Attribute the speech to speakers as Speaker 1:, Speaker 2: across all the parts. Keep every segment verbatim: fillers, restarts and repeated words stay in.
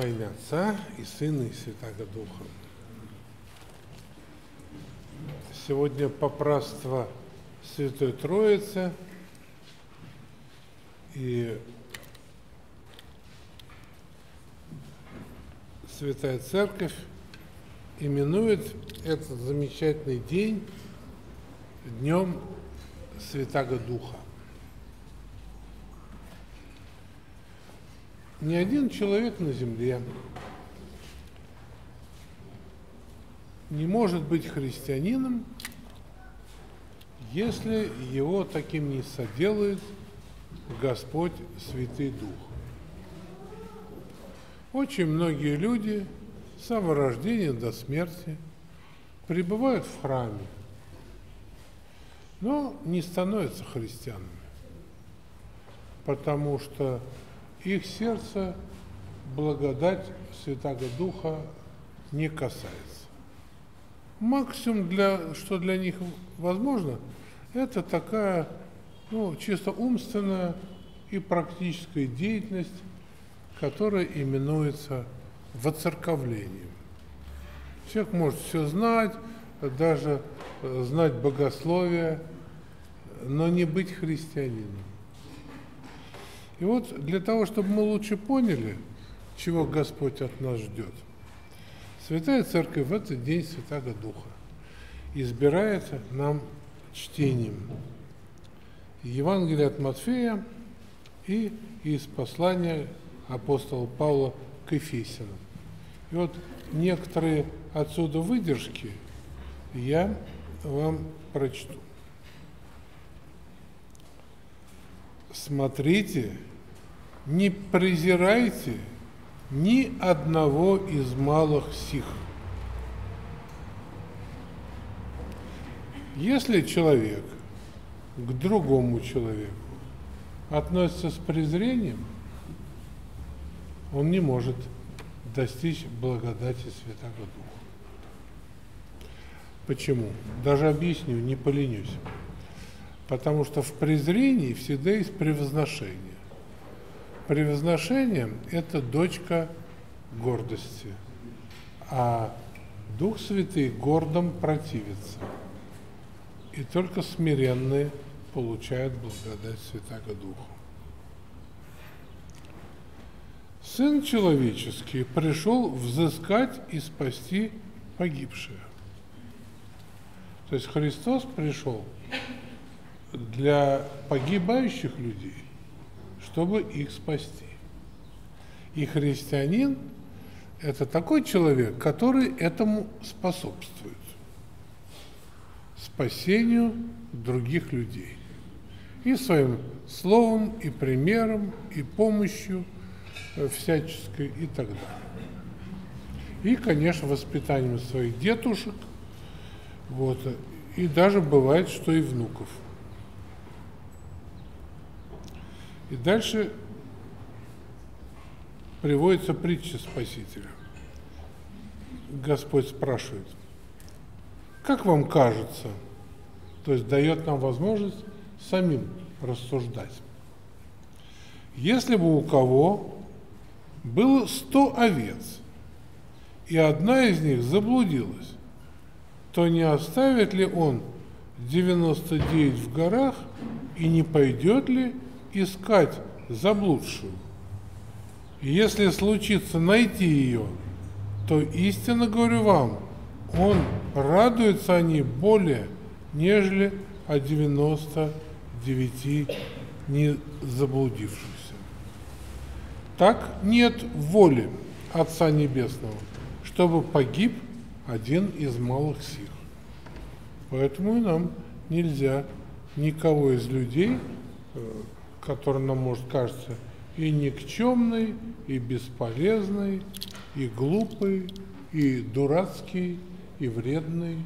Speaker 1: Во имя Отца и Сына и Святаго Духа. Сегодня попраство Святой Троицы, и Святая Церковь именует этот замечательный день Днем Святаго Духа. Ни один человек на земле не может быть христианином, если его таким не соделает Господь Святый Дух. Очень многие люди с самого рождения до смерти пребывают в храме, но не становятся христианами, потому что их сердце благодать Святаго Духа не касается. Максимум, для, что для них возможно, это такая ну, чисто умственная и практическая деятельность, которая именуется воцерковлением. Человек может все знать, даже знать богословие, но не быть христианином. И вот для того, чтобы мы лучше поняли, чего Господь от нас ждет, Святая Церковь в этот день Святаго Духа избирает нам чтением Евангелия от Матфея и из послания апостола Павла к Ефесянам. И вот некоторые отсюда выдержки я вам прочту. Смотрите, не презирайте ни одного из малых сих. Если человек к другому человеку относится с презрением, он не может достичь благодати Святаго Духа. Почему? Даже объясню, не поленюсь. Потому что в презрении всегда есть превозношение. Превозношение – это дочка гордости, а Дух Святый гордым противится. И только смиренные получают благодать Святаго Духа. Сын человеческий пришел взыскать и спасти погибшие. То есть Христос пришел для погибающих людей, чтобы их спасти. И христианин – это такой человек, который этому способствует, спасению других людей. И своим словом, и примером, и помощью всяческой и так далее. И, конечно, воспитанием своих детушек, вот, и даже бывает, что и внуков. И дальше приводится притча Спасителя. Господь спрашивает, как вам кажется, то есть дает нам возможность самим рассуждать. Если бы у кого было сто овец, и одна из них заблудилась, то не оставит ли он девяносто девять в горах и не пойдет ли искать заблудшую? И если случится найти ее, то истинно говорю вам, он радуется о ней более, нежели о девяноста девяти не заблудившихся. Так нет воли Отца Небесного, чтобы погиб один из малых сих. Поэтому и нам нельзя никого из людей, который нам может кажется и никчемный, и бесполезный, и глупый, и дурацкий, и вредный,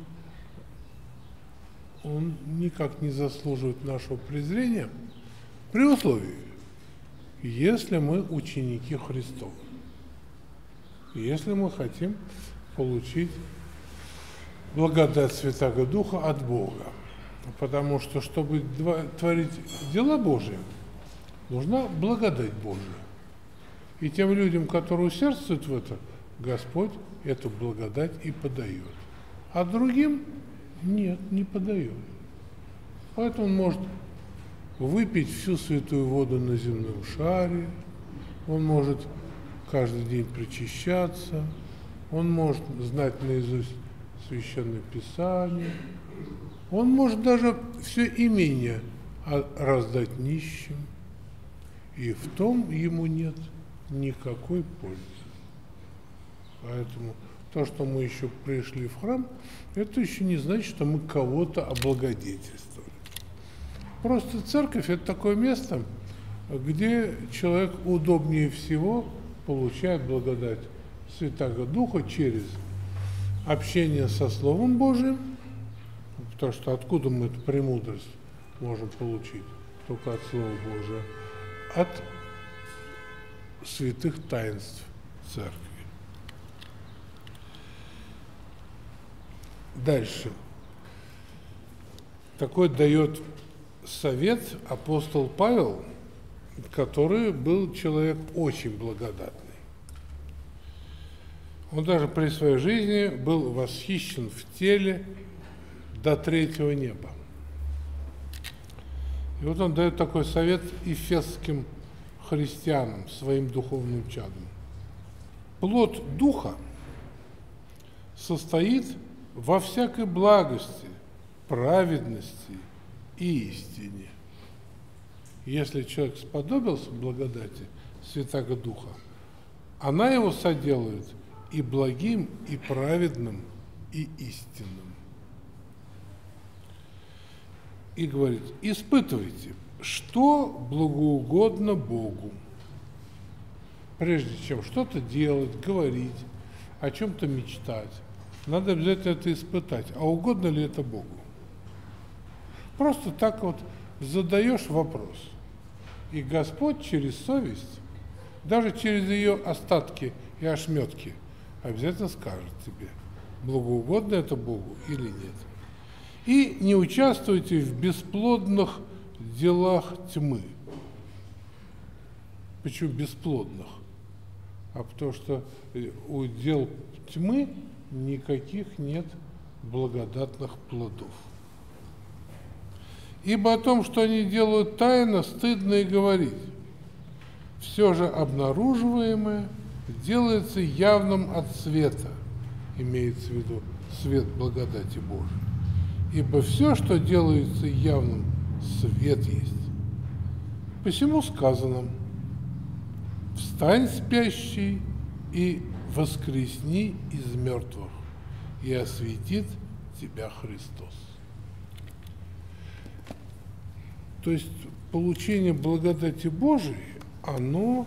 Speaker 1: он никак не заслуживает нашего презрения при условии, если мы ученики Христов, если мы хотим получить благодать Святаго Духа от Бога. Потому что, чтобы творить дела Божьи, нужна благодать Божия. И тем людям, которые усердствуют в это, Господь эту благодать и подает. А другим нет, не подает. Поэтому он может выпить всю святую воду на земном шаре, он может каждый день причащаться, он может знать наизусть Священное Писание, он может даже все имение раздать нищим, и в том ему нет никакой пользы. Поэтому то, что мы еще пришли в храм, это еще не значит, что мы кого-то облагодетельствовали. Просто церковь – это такое место, где человек удобнее всего получает благодать Святаго Духа через общение со Словом Божиим, потому что откуда мы эту премудрость можем получить? Только от Слова Божия, от святых таинств Церкви. Дальше. Такой дает совет апостол Павел, который был человек очень благодатный. Он даже при своей жизни был восхищен в теле до третьего неба. И вот он дает такой совет эфесским христианам, своим духовным чадам. Плод Духа состоит во всякой благости, праведности и истине. Если человек сподобился благодати Святаго Духа, она его соделает и благим, и праведным, и истинным. И говорит: испытывайте, что благоугодно Богу. Прежде чем что-то делать, говорить, о чем-то мечтать, надо обязательно это испытать, а угодно ли это Богу. Просто так вот задаешь вопрос, и Господь через совесть, даже через ее остатки и ошметки, обязательно скажет тебе, благоугодно это Богу или нет. И не участвуйте в бесплодных делах тьмы. Почему бесплодных? А потому что у дел тьмы никаких нет благодатных плодов. Ибо о том, что они делают тайно, стыдно и говорить. Все же обнаруживаемое делается явным от света, имеется в виду свет благодати Божией. Ибо все, что делается явным, свет есть. Посему сказано: встань, спящий, и воскресни из мертвых, и осветит тебя Христос. То есть получение благодати Божией, оно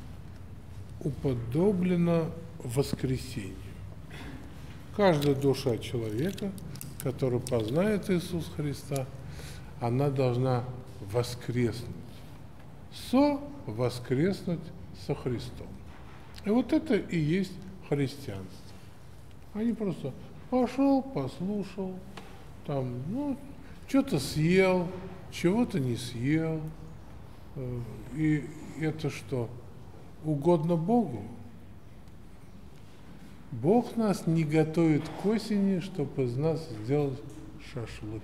Speaker 1: уподоблено воскресению. Каждая душа человека, которая познает Иисуса Христа, она должна воскреснуть, со-воскреснуть со Христом. И вот это и есть христианство. Они просто пошел, послушал, там, ну, что-то съел, чего-то не съел. И это что? Угодно Богу? Бог нас не готовит к осени, чтобы из нас сделать шашлык.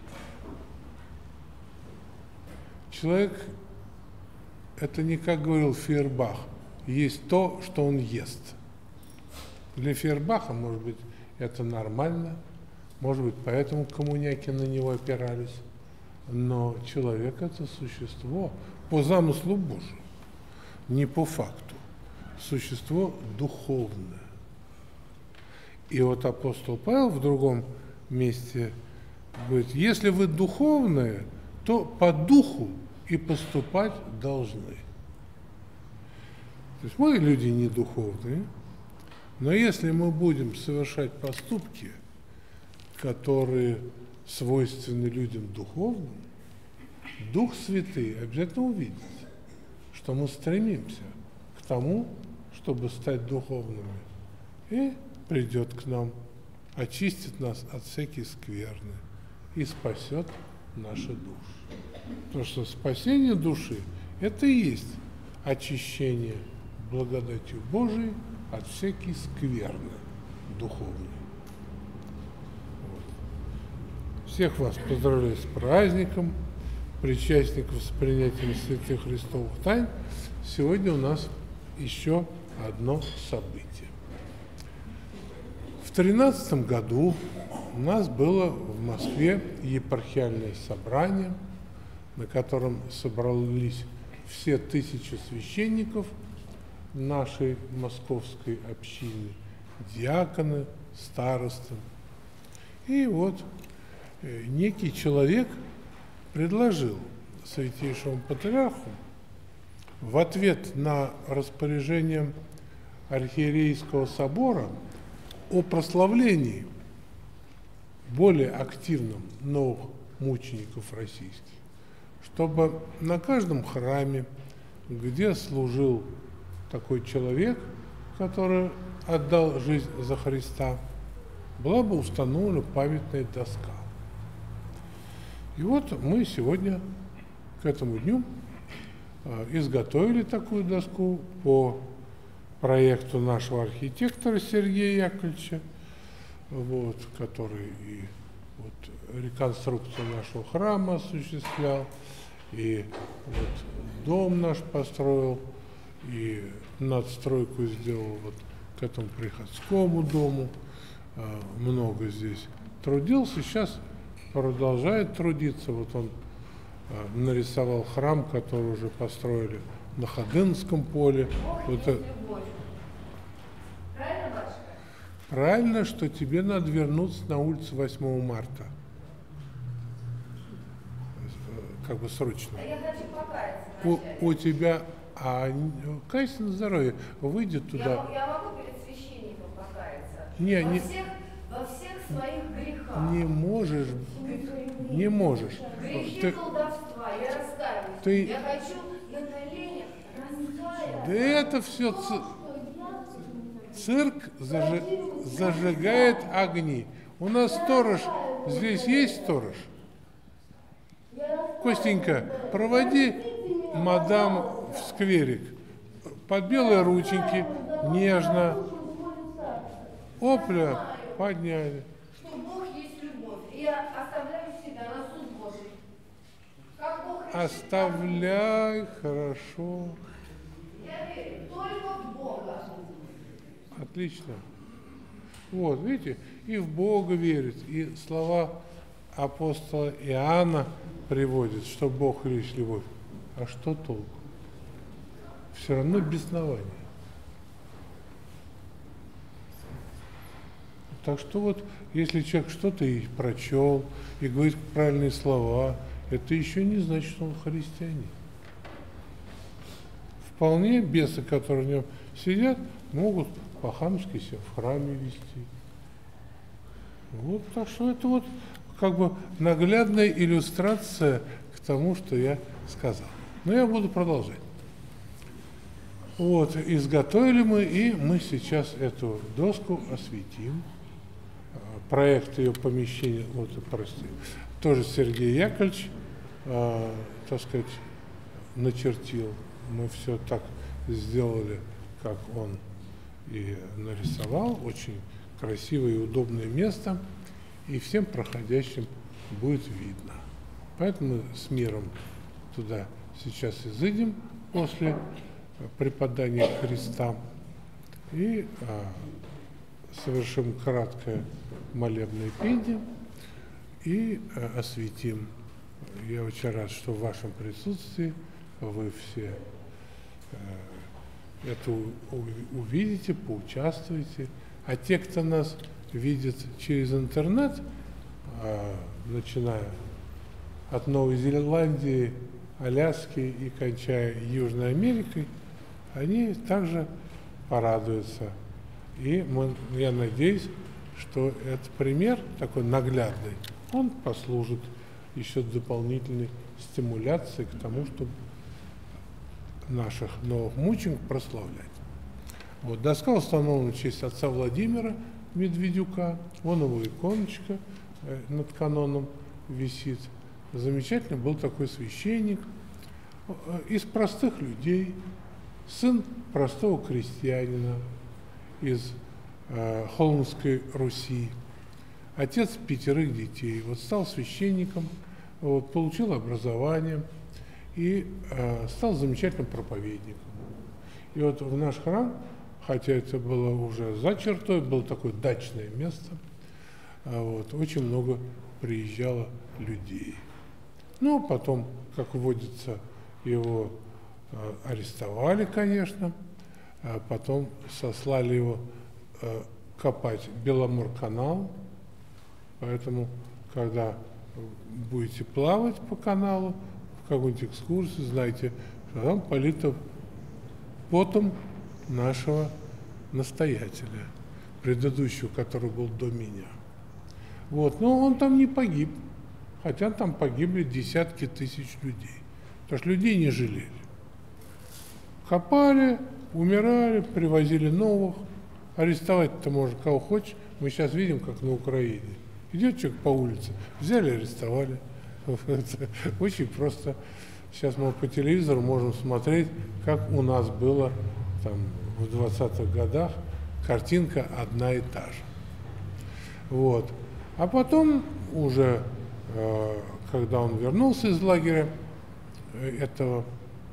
Speaker 1: Человек, это не, как говорил Фейербах, есть то, что он ест. Для Фейербаха, может быть, это нормально, может быть, поэтому коммуняки на него опирались. Но человек – это существо по замыслу Божию, не по факту. Существо духовное. И вот апостол Павел в другом месте говорит: если вы духовные, то по духу и поступать должны. То есть мы люди не духовные, но если мы будем совершать поступки, которые свойственны людям духовным, Дух Святый обязательно увидит, что мы стремимся к тому, чтобы стать духовными, и придет к нам, очистит нас от всякой скверны и спасет наши души. Потому что спасение души – это и есть очищение благодатью Божией от всякой скверны духовной. Вот. Всех вас поздравляю с праздником, причастников с принятием святых Христовых тайн. Сегодня у нас еще одно событие. В тринадцатом году у нас было в Москве епархиальное собрание, на котором собрались все тысячи священников нашей московской общины, диаконы, старосты. И вот э, некий человек предложил Святейшему Патриарху в ответ на распоряжение Архиерейского собора о прославлении более активном новых мучеников российских, чтобы на каждом храме, где служил такой человек, который отдал жизнь за Христа, была бы установлена памятная доска. И вот мы сегодня к этому дню изготовили такую доску по проекту нашего архитектора Сергея Яковлевича, вот, который и вот, реконструкцию нашего храма осуществлял, и вот, дом наш построил, и надстройку сделал вот к этому приходскому дому, много здесь трудился, сейчас продолжает трудиться. Вот он нарисовал храм, который уже построили на Ходынском поле. Вот это...
Speaker 2: Правильно, батюшка?
Speaker 1: Правильно, что тебе надо вернуться на улицу восьмого марта. Как бы срочно.
Speaker 2: А я хочу покаяться
Speaker 1: У,
Speaker 2: вначале.
Speaker 1: у тебя, а кайся на здоровье, выйди туда.
Speaker 2: Я, я могу перед священником покаяться?
Speaker 1: Не,
Speaker 2: во,
Speaker 1: не,
Speaker 2: всех, во всех своих грехах.
Speaker 1: не можешь, не можешь.
Speaker 2: Грехи
Speaker 1: Ты,
Speaker 2: колдовства, я раскаиваюсь.
Speaker 1: ты-
Speaker 2: Я хочу на коленях раскаяться.
Speaker 1: да это все цирк зажи- зажигает огни. У нас сторож, здесь есть сторож? Костенька, проводи мадам в скверик. Под белые рученьки, нежно. Опля, подняли.
Speaker 2: Что Бог есть любовь. И я оставляю себя на суд Божий. Как Бог решит,
Speaker 1: Оставляй, хорошо.
Speaker 2: я верю только в Бога.
Speaker 1: Отлично. Вот, видите, и в Бога верит, и слова апостола Иоанна приводят, что Бог есть любовь. А что толку? Все равно беснование. Так что вот, если человек что-то и прочел, и говорит правильные слова, это еще не значит, что он христианин. Вполне бесы, которые в нем сидят, могут по-хамски себя в храме вести. Вот, так что это вот как бы наглядная иллюстрация к тому, что я сказал. Но я буду продолжать. Вот, изготовили мы, и мы сейчас эту доску осветим. Проект ее помещения, вот, прости, тоже Сергей Яковлевич, э, так сказать, начертил. Мы все так сделали, как он и нарисовал. Очень красивое и удобное место, и всем проходящим будет видно. Поэтому мы с миром туда сейчас изыдем после преподания Христа и а, совершим краткое молебное пение и а, осветим. Я очень рад, что в вашем присутствии вы все а, это увидите, поучаствуете. А те, кто нас видит через интернет, а, начиная от Новой Зеландии, Аляски и кончая Южной Америкой, они также порадуются. И мы, я надеюсь, что этот пример такой наглядный, он послужит еще дополнительной стимуляцией к тому, чтобы наших новых мучеников прославлять. Вот, доска установлена в честь отца Владимира Медведюка. Вон его иконочка э, над каноном висит. Замечательный был такой священник, э, из простых людей, сын простого крестьянина из э, Холмской Руси, отец пятерых детей, вот стал священником, вот, получил образование и э, стал замечательным проповедником. И вот в наш храм, хотя это было уже за чертой, было такое дачное место, э, вот, очень много приезжало людей. Ну, потом, как водится, его э, арестовали, конечно, а потом сослали его э, копать Беломорканал, поэтому, когда будете плавать по каналу, в какой-нибудь экскурсии, знаете, что там полито потом нашего настоятеля, предыдущего, который был до меня. Вот, но он там не погиб, хотя там погибли десятки тысяч людей, потому что людей не жалели. Копали, умирали, привозили новых, арестовать-то можно кого хочешь. Мы сейчас видим, как на Украине. Идет человек по улице, взяли, арестовали. Очень просто. Сейчас мы по телевизору можем смотреть, как у нас было там, в двадцатых годах, картинка одна и та же. Вот. А потом уже, э, когда он вернулся из лагеря этого,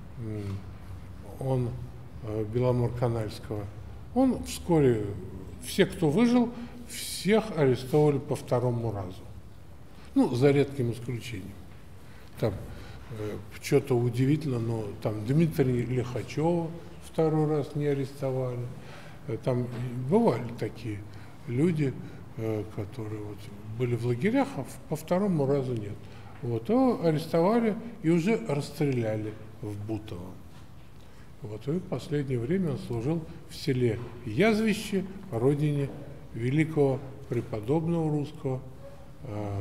Speaker 1: он, э, Беломорканальского, он вскоре, все, кто выжил, всех арестовали по второму разу. Ну, за редким исключением. Там э, что-то удивительно, но там Дмитрия Лихачева второй раз не арестовали. Там бывали такие люди, э, которые вот были в лагерях, а по второму разу нет. Вот, его арестовали и уже расстреляли в Бутово. Вот, и в последнее время он служил в селе Язвище, родине великого преподобного русского, э,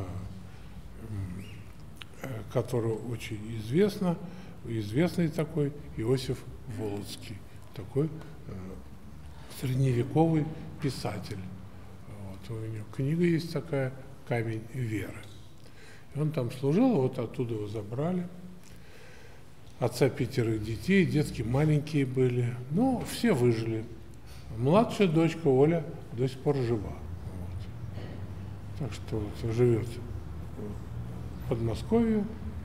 Speaker 1: э, которого очень известно, известный такой Иосиф Волоцкий, такой э, средневековый писатель. Вот, у него книга есть такая «Камень веры». И он там служил, вот оттуда его забрали. Отца пятерых детей, детки маленькие были, но все выжили. Младшая дочка Оля до сих пор жива. Вот. Так что вот, живет в Подмосковье.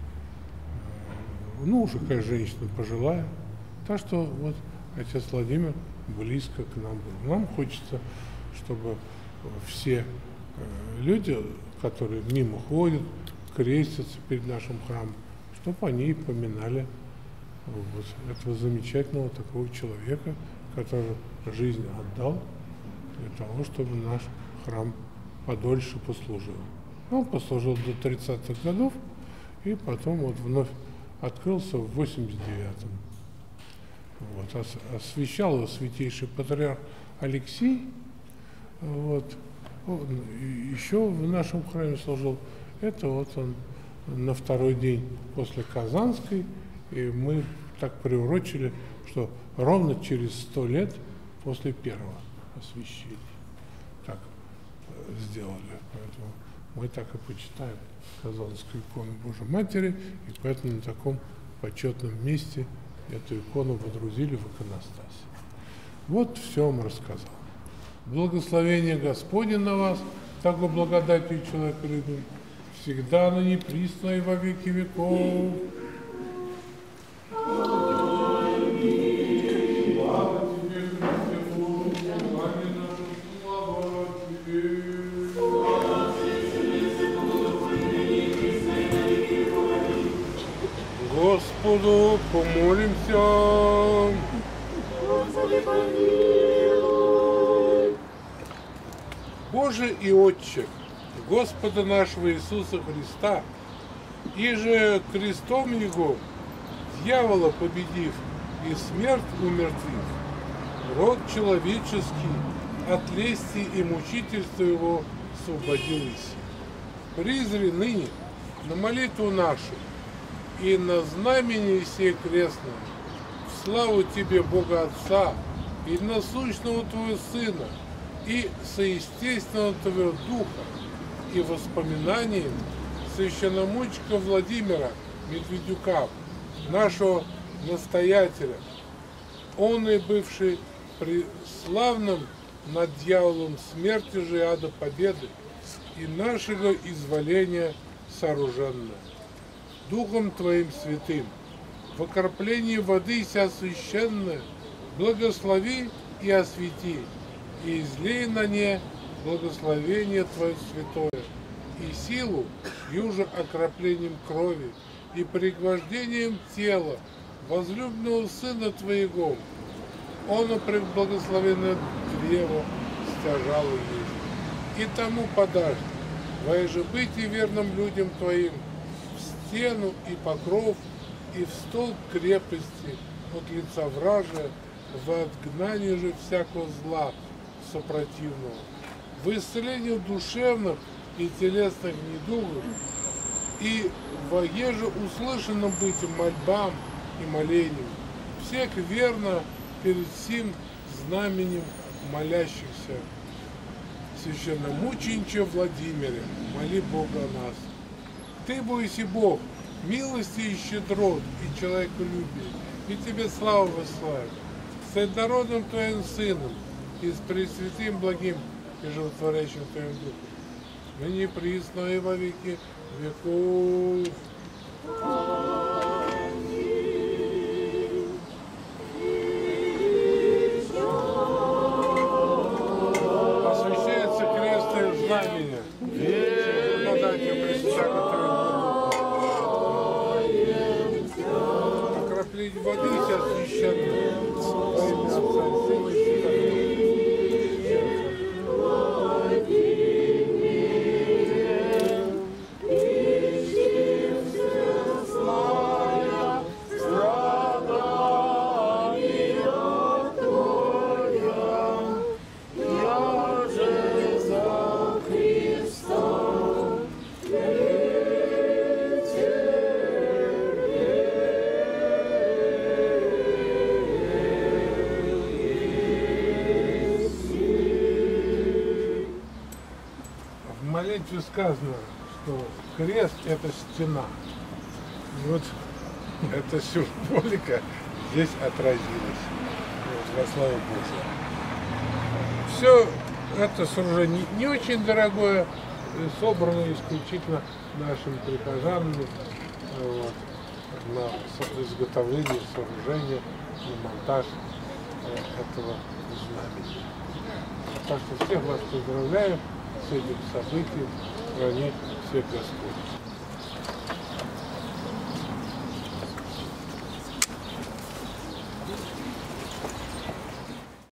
Speaker 1: Ну, уже какая женщина пожилая. Так что вот отец Владимир близко к нам был. Нам хочется, чтобы все люди, которые мимо ходят, крестятся перед нашим храмом, чтобы они поминали вот этого замечательного такого человека, который жизнь отдал для того, чтобы наш храм подольше послужил. Он послужил до тридцатых годов и потом вот вновь открылся в восемьдесят девятом. Вот, освящал его святейший патриарх Алексий. Вот. Он еще в нашем храме служил. Это вот он на второй день после Казанской, и мы так приурочили, что ровно через сто лет после первого освящения так сделали. Поэтому мы так и почитаем Казанскую икону Божией Матери, и поэтому на таком почетном месте эту икону водрузили в иконостасе. Вот все вам рассказал. Благословение Господне на вас, так бы благодатью человека любим, всегда, но не присно и во веки веков. Господу помолимся.
Speaker 3: Господи, помилуй.
Speaker 1: Боже и Отче, Господа нашего Иисуса Христа, и же крестом Его, дьявола победив и смерть умертвив, род человеческий от лести и мучительства его освободились. Призри ныне на молитву нашу и на знамение сей крестное, в славу Тебе, Бога Отца, и насущного Твоего Сына, и соестественного Твоего Духа, и воспоминанием священномученика Владимира Медведюка, нашего настоятеля, он и бывший при славном над дьяволом смерти же и ада победы и нашего изволения сооруженное. Духом Твоим святым, в окроплении воды ся священное, благослови и освети, и излей на не благословение Твое святое, и силу, юже окроплением крови, и пригвождением тела возлюбленного Сына Твоего, Он благословенное древо стяжало есть, и тому подашь, воеже быть и верным людям Твоим, в стену и покров, и в столб крепости от лица вражия, в отгнании же всякого зла сопротивного, в исцелении душевных и телесных недугов, и воеже услышанным быть мольбам и молениям, всех верно перед сим знаменем молящихся. Священномучениче Владимире, моли Бога о нас. Ты, бойся Бог, милости и щедрот, и человеколюбие, и тебе славу восславим, с однородным Твоим Сыном, и с Пресвятым благим и животворящим Твоим Духом, ныне присно и во веки веков. Освящается крестное знамение. Благодатью Христа, который окроплить воды ся священной во имя Отца и Сына и В молитве сказано, что крест – это стена. И вот эта символика здесь отразилась. Вот, во славу Божию. Все это сооружение не очень дорогое, собрано исключительно нашими прихожанами вот, на изготовление, сооружение и монтаж этого знамени. Так что всех вас поздравляю с этим событием. Храни всех Господь.